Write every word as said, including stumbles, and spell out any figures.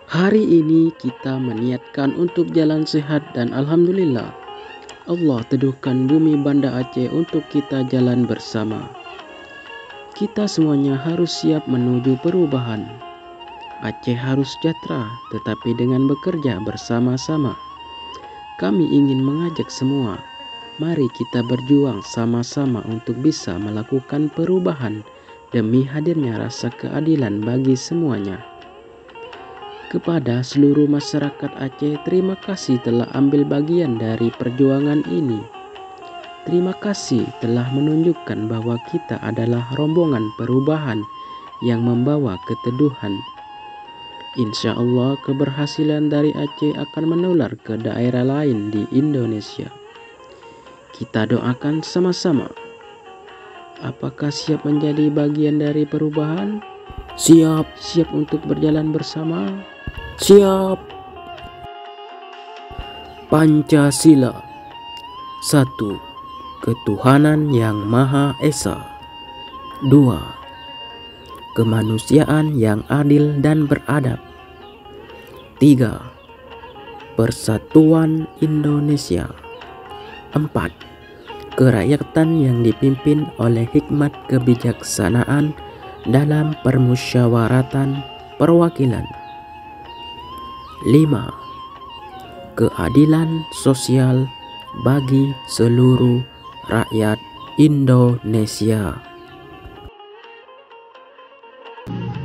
Hari ini kita meniatkan untuk jalan sehat dan alhamdulillah Allah teduhkan bumi Banda Aceh untuk kita jalan bersama. Kita semuanya harus siap menuju perubahan. Aceh harus sejahtera, tetapi dengan bekerja bersama-sama. Kami ingin mengajak semua, mari kita berjuang sama-sama untuk bisa melakukan perubahan demi hadirnya rasa keadilan bagi semuanya. Kepada seluruh masyarakat Aceh, terima kasih telah ambil bagian dari perjuangan ini. Terima kasih telah menunjukkan bahwa kita adalah rombongan perubahan yang membawa keteduhan. Insya Allah keberhasilan dari Aceh akan menular ke daerah lain di Indonesia. Kita doakan sama-sama. Apakah siap menjadi bagian dari perubahan? Siap, Siap untuk berjalan bersama? siap. Pancasila. Satu. Ketuhanan yang Maha Esa. Dua. Kemanusiaan yang adil dan beradab. Tiga. Persatuan Indonesia. Empat. Kerakyatan yang dipimpin oleh hikmat kebijaksanaan dalam permusyawaratan perwakilan. Lima. Keadilan sosial bagi seluruh rakyat Indonesia.